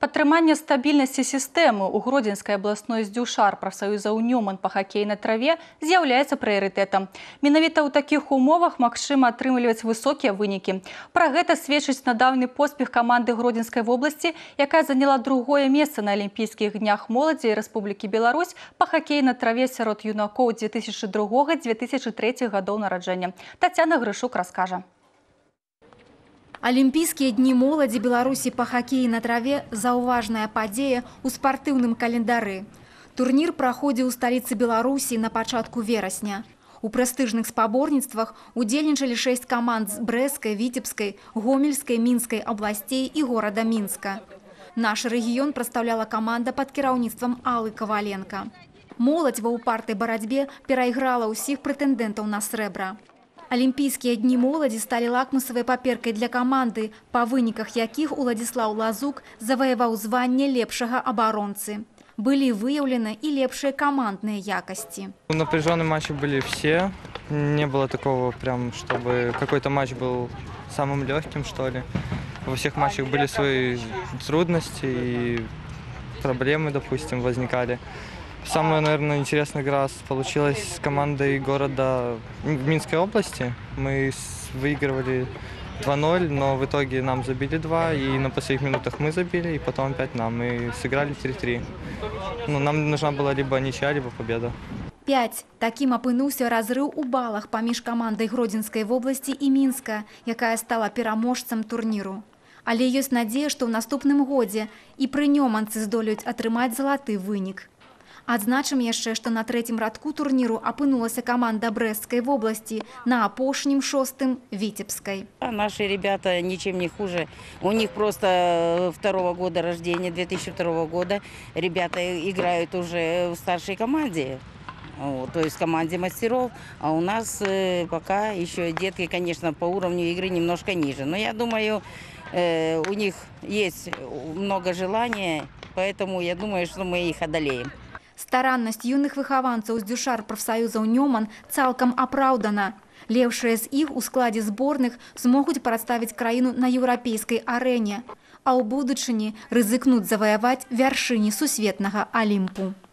Падтрыманне стабільнасці сістэмы ў Гродзенскай абласной здзюшар прафсаюза «Нёман» па хакеі на траве з'яўляецца прыярытэтам. Менавіта ў такіх умовах магчыма атрымліваць высокія вынікі. Пра гэта сведчыць нядаўні поспех каманды Гродзенскай вобласці, якая заняла другое месца на Алімпійскіх днях моладзі Рэспублікі Беларусь па хакеі на траве сярод юнакоў 2002-2003 гадоў нараджэння. Тацяна Грышук раскажа. Олимпийские дни молоди Беларуси по хоккею на траве – заўважная падзея ў спартыўным календары. Турнір праходзіў у сталіцы Беларусі на пачатку верасня. У прэстыжных спаборніцтвах удзельнічалі 6 каманд з Брэсцкай, Віцебскай, Гомельскай, Мінскай абласцей і горада Мінска. Наш рэгіён прадстаўляла каманда пад кіраўніцтвам Аллы Коваленко. Моладзь ва ўпартай барацьбе перайграла ўсіх прэтэндэнтаў на срэбра. Олимпийские дни молоди стали лакмусовой паперкой для команды, по выніках якіх Уладзіслаў Лазук заваяваў званне лепшага абаронцы. Были выявлены и лепшие командные якости. Напряженные матчи были все. Не было такого, прям, чтобы какой-то матч был самым легким, что ли. Во всех матчах были свои трудности и проблемы, допустим, возникали. Самая, наверное, интересная игра получилась с командой города Минской области. Мы выигрывали 2-0, но в итоге нам забили 2, и на последних минутах мы забили, и потом опять нам. Мы сыграли 3-3. Ну, нам нужна была либо ничья, либо победа. 5. Таким апынуўся разрыў у балах паміж камандай Гродзенскай вобласці і Мінска, якая стала пераможцам турніру. Але ёсць надзея, што ў наступным годзе і пры Нёманцы здолеюць атрымаць залаты вынік. Адзначым яшчэ, што на трэцім радку турніру апынулася каманда Брэсцкай вобласці, на апошнім 6-м Витебской. Наши ребята ничем не хуже. У них просто 2-го года рождения, 2002 года. Ребята играют уже в старшей команде, то есть в команде мастеров. А у нас пока еще детки, конечно, по уровню игры немножко ниже. Но я думаю, у них есть много желания, поэтому я думаю, что мы их одолеем. Стараннасць юных выхаванцаў здзюшар прафсаюзаў «Нёман» цалкам апраўдана. Лепшыя з іх у складзе зборных змогуць прадставіць краіну на еўрапейскай арэне, а ў будучыні рызыкнуць заваяваць вяршыні сусветнага Алімпу.